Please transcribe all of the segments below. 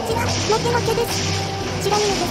ちは、モケモケです。ちなみにです。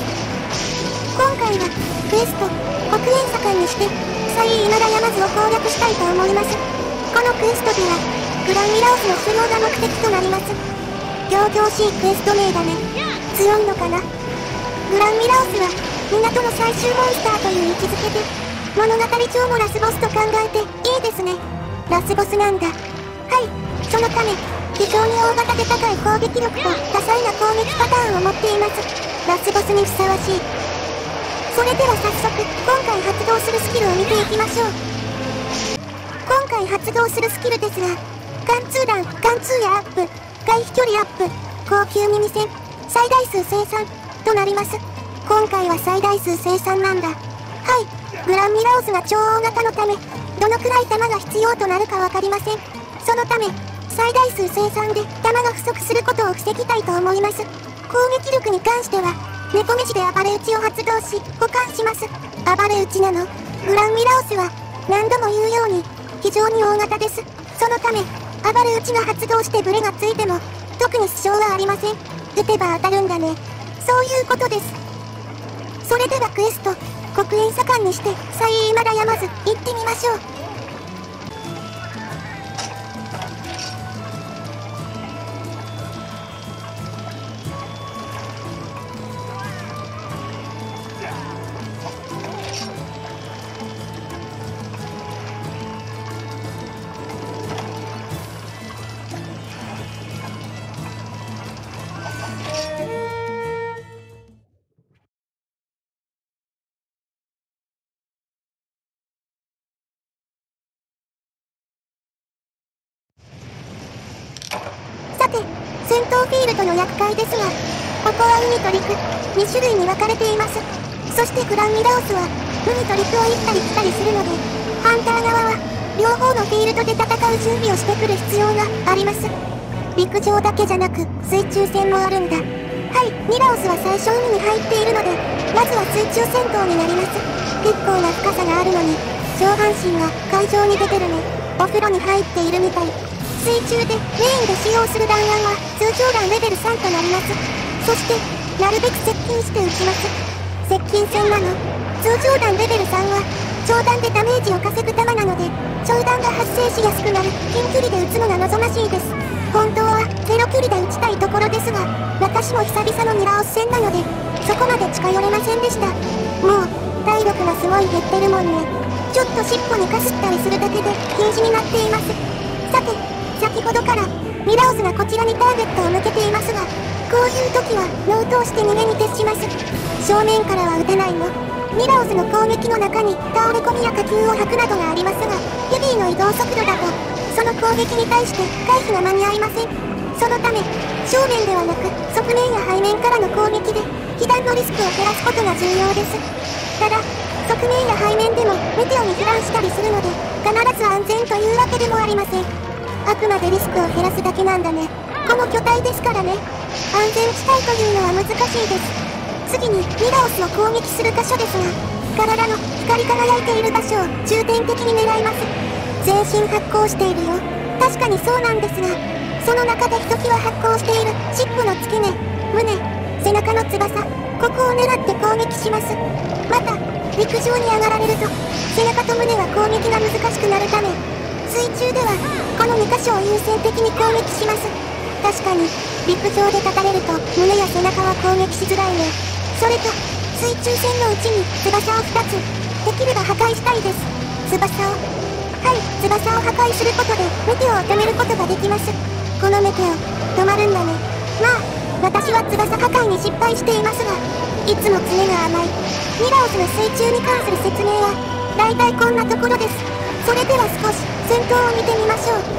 今回は、クエスト、黒煙盛んにして、サイ・イマラヤマズを攻略したいと思います。このクエストでは、グランミラオスの狩猟が目的となります。仰々しいクエスト名だね。強いのかな？グランミラオスは、港の最終モンスターという位置づけで、物語上もラスボスと考えていいですね。ラスボスなんだ。はい、そのため、非常に大型で高い攻撃力と多彩な攻撃パターンを持っています。ラスボスにふさわしい。それでは早速、今回発動するスキルを見ていきましょう。今回発動するスキルですが、貫通弾、貫通矢アップ、回避距離アップ、高級耳栓、最大数生産となります。今回は最大数生産なんだ。はい、グランミラオスが超大型のため、どのくらい弾が必要となるかわかりません。そのため、最大数生産で弾が不足することを防ぎたいと思います。攻撃力に関しては、猫飯で暴れ打ちを発動し、保管します。暴れ打ちなの。グランミラオスは、何度も言うように、非常に大型です。そのため、暴れ打ちが発動してブレがついても、特に支障はありません。撃てば当たるんだね。そういうことです。それではクエスト、黒煙盛んにして、サイ・イマラヤマズ、行ってみましょう。さて、戦闘フィールドの厄介ですが、ここは海と陸、2種類に分かれています。そしてグランミラオスは、海と陸を行ったり来たりするので、ハンター側は、両方のフィールドで戦う準備をしてくる必要があります。陸上だけじゃなく、水中戦もあるんだ。はい、ミラオスは最初海に入っているので、まずは水中戦闘になります。結構な深さがあるのに、上半身が海上に出てるね。お風呂に入っているみたい。水中でメインで使用する弾丸は通常弾レベル3となります。そして、なるべく接近して撃ちます。接近戦なの。通常弾レベル3は、長弾でダメージを稼ぐ弾なので、長弾が発生しやすくなる近距離で撃つのが望ましいです。本当はゼロ距離で撃ちたいところですが、私も久々のミラオス戦なので、そこまで近寄れませんでした。もう、体力がすごい減ってるもんね。ちょっと尻尾にかすったりするだけで禁止になっています。さて、先ほどからミラオスがこちらにターゲットを向けていますが、こういう時は脳を通して逃げに徹します。正面からは撃てないの。ミラオスの攻撃の中に倒れ込みや火球を吐くなどがありますが、ヘビーの移動速度だとその攻撃に対して回避が間に合いません。そのため正面ではなく側面や背面からの攻撃で被弾のリスクを減らすことが重要です。ただ側面や背面でもメテオに被弾したりするので必ず安全というわけでもありません。あくまでリスクを減らすだけなんだね。この巨体ですからね。安全地帯というのは難しいです。次にミラオスを攻撃する箇所ですが、体の光り輝いている場所を重点的に狙います。全身発光しているよ。確かにそうなんですが、その中でひときわ発光している尻尾の付け根、胸、背中の翼、ここを狙って攻撃します。また陸上に上がられると背中と胸は攻撃が難しくなるため、水中ではこの2箇所を優先的に攻撃します。確かに陸上で立たれると胸や背中は攻撃しづらいね。それと水中戦のうちに翼を2つできれば破壊したいです。翼を、はい、翼を破壊することでメテオを止めることができます。このメテオ止まるんだね。まあ私は翼破壊に失敗していますが、いつも爪が甘い。ミラオスの水中に関する説明はだいたいこんなところです。それでは少し戦闘を見てみましょう。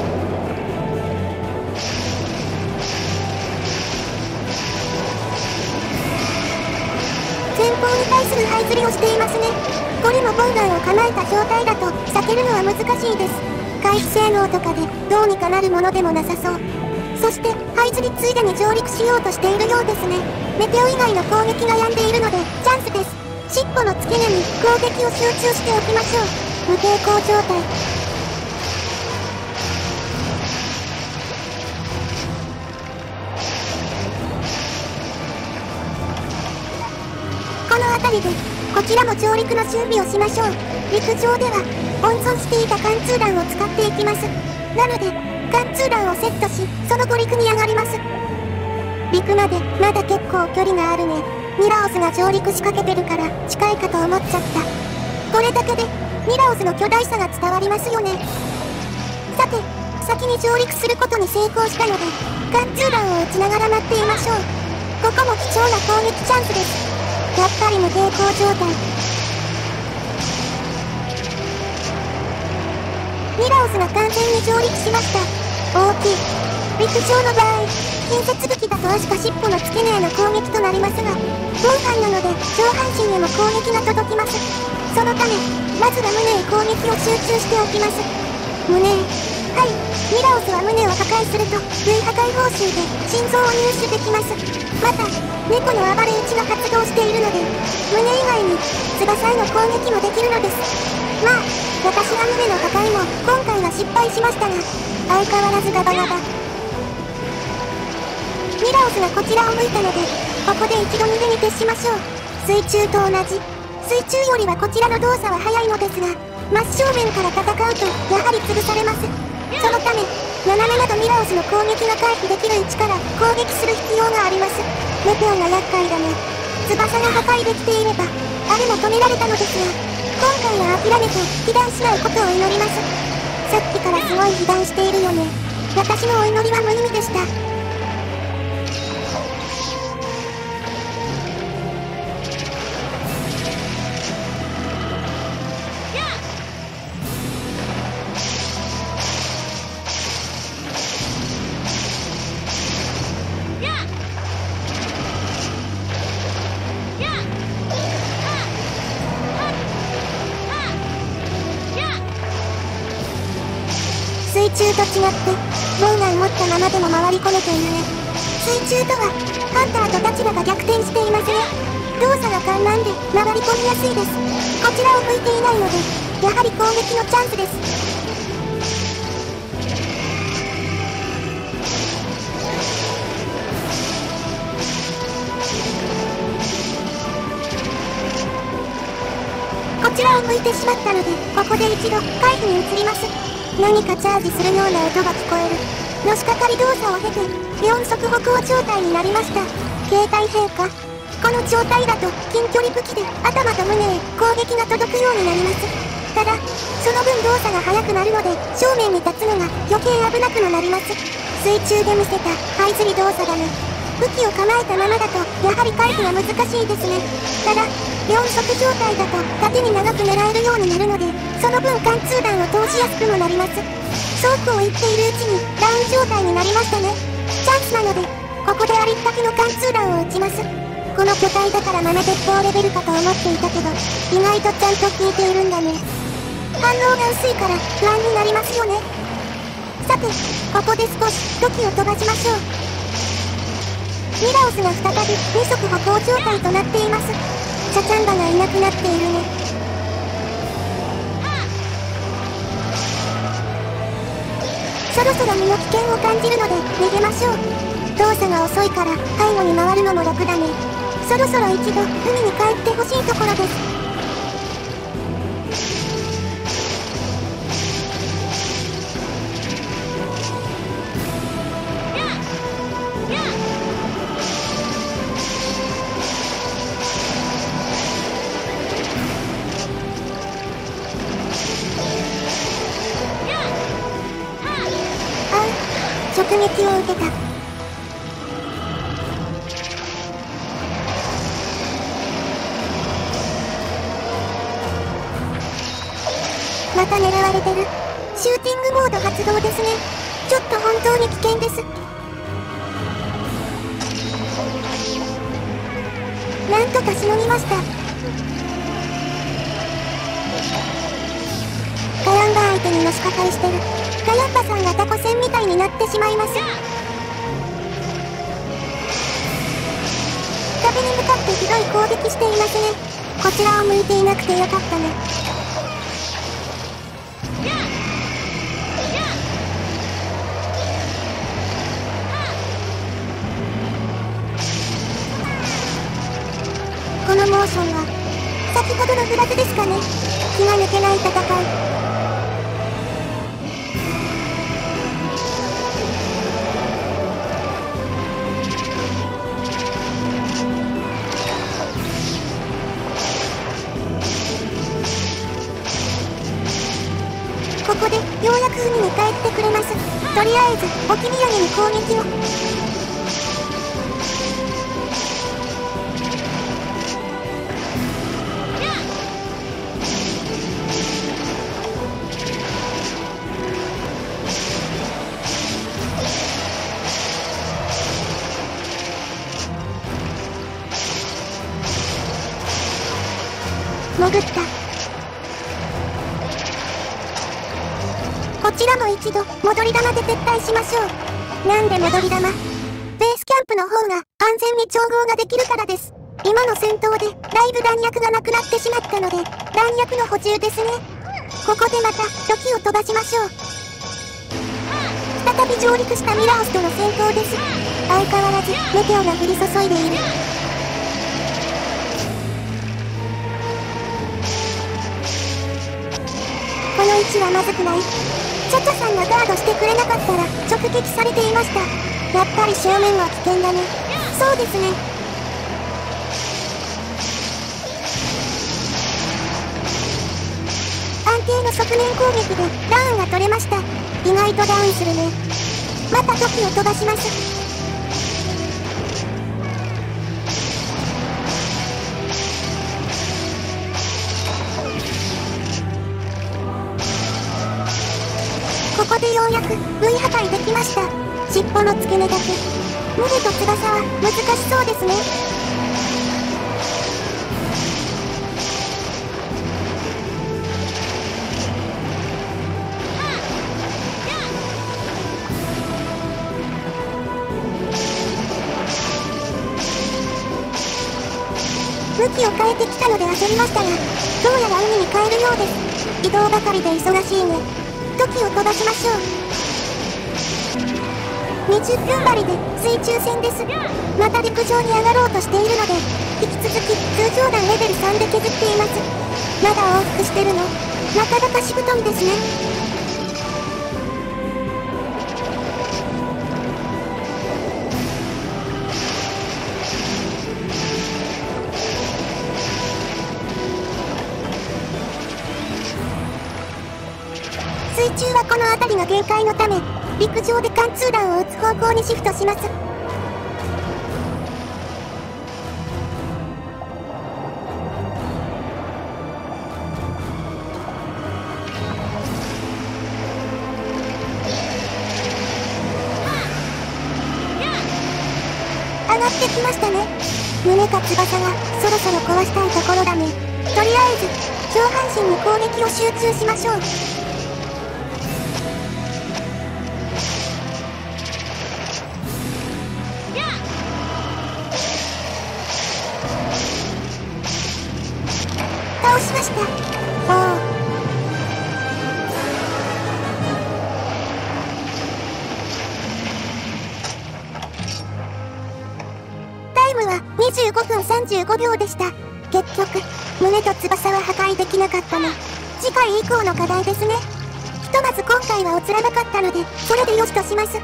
前方に対する這いずりをしていますね。これもボウガンを構えた状態だと避けるのは難しいです。回避性能とかでどうにかなるものでもなさそう。そして這いずりついでに上陸しようとしているようですね。メテオ以外の攻撃が止んでいるのでチャンスです。尻尾の付け根に攻撃を集中しておきましょう。無抵抗状態。 あたりで、こちらも上陸の準備をしましょう。陸上では、温存していた貫通弾を使っていきます。なので、貫通弾をセットし、その後陸に上がります。陸まで、まだ結構距離があるね。ミラオスが上陸仕掛けてるから、近いかと思っちゃった。これだけで、ミラオスの巨大さが伝わりますよね。さて、先に上陸することに成功したので、貫通弾を撃ちながら待っていましょう。ここも貴重な攻撃チャンスです。やっぱり無抵抗状態。ミラオスが完全に上陸しました。大きい。陸上の場合、近接武器だと足か尻尾の付け根への攻撃となりますが、モンハンなので上半身へも攻撃が届きます。そのため、まずは胸へ攻撃を集中しておきます。胸へ。はい。ミラオスは胸を破壊すると、V破壊報酬で心臓を入手できます。また、猫の暴れ打ちが発動しているので、胸以外に翼への攻撃もできるのです。まあ、私は胸の破壊も今回は失敗しましたが、相変わらずガバガバ。ミラオスがこちらを向いたので、ここで一度逃げに徹しましょう。水中と同じ。水中よりはこちらの動作は速いのですが、真正面から戦うと、やはり潰されます。そのため、斜めなどミラオスの攻撃が回避できる位置から攻撃する必要があります。メテオが厄介だね。翼が破壊できていれば、あれも止められたのですが、今回は諦めて被弾しないことを祈ります。さっきからすごい被弾しているよね。私のお祈りは無意味でした。水中と違って、ボウガン持ったままでも回り込めているね。水中とは、ハンターと立場が逆転していますね。動作が簡単で、回り込みやすいです。こちらを向いていないので、やはり攻撃のチャンスです。こちらを向いてしまったので、ここで一度、回避に移ります。何かチャージするような音が聞こえる。のしかかり動作を経て、4足歩行状態になりました。形態変化。この状態だと、近距離武器で頭と胸へ攻撃が届くようになります。ただ、その分動作が速くなるので、正面に立つのが余計危なくもなります。水中で見せた、這いずり動作だね。武器を構えたままだと、やはり回避が難しいですね。ただ、4足状態だと縦に長く狙えるようになるので、その分貫通弾を通しやすくもなります。そうこう言っているうちにダウン状態になりましたね。チャンスなので、ここでありったけの貫通弾を打ちます。この巨体だから豆鉄砲レベルかと思っていたけど、意外とちゃんと効いているんだね。反応が薄いから不安になりますよね。さて、ここで少し時を飛ばしましょう。ミラオスが再び2足歩行状態となっています。チャチャンバがいなくなっているね。そろそろ身の危険を感じるので逃げましょう。動作が遅いから背後に回るのも楽だね。そろそろ一度海に帰ってほしいところです。直撃を受けた。また狙われてる。シューティングモード発動ですね。ちょっと本当に危険です。なんとかしのぎました。ガヤンバ相手にのしかかりしてる。ガヤンバさんがタコ船みたいになってしまいます。壁に向かってひどい攻撃していますね。こちらを向いていなくてよかったね。このモーーションは、先ほどのフラグですかね。気が抜けない戦い。ここでようやく海に帰ってくれます。とりあえず置き土産に攻撃を。潜った。こちらも一度戻り弾で撤退しましょう。なんで戻り弾？ベースキャンプの方が安全に調合ができるからです。今の戦闘でだいぶ弾薬がなくなってしまったので、弾薬の補充ですね。ここでまた土器を飛ばしましょう。再び上陸したミラースとの戦闘です。相変わらずメテオが降り注いでいる。この位置はまずくない。チャチャさんがガードしてくれなかったら直撃されていました。やっぱり正面は危険だね。そうですね。安定の側面攻撃でダウンが取れました。意外とダウンするね。また土器を飛ばします。ここでようやく V 破壊できました。尻尾の付け根だけ。胸と翼は難しそうですね。向きを変えてきたので焦りましたが、どうやら海に帰るようです。移動ばかりで忙しいね。土器を飛ばしましょう。20分針で水中戦です。また陸上に上がろうとしているので、引き続き通常弾レベル3で削っています。まだ往復してるの？なかなかしぶといですね。水中はこの辺りが限界のため、陸上で貫通弾を撃つ方向にシフトします。上がってきましたね。胸か翼がそろそろ壊したいところだね。とりあえず上半身に攻撃を集中しましょう。倒しました。おお。タイムは25分35秒でした。結局、胸と翼は破壊できなかったね。次回以降の課題ですね。ひとまず今回は映らなかったので、それでよしとします。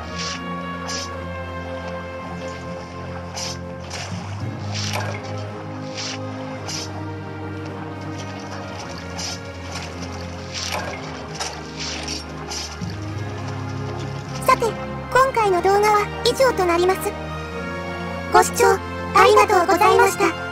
さて、今回の動画は以上となります。ご視聴ありがとうございました。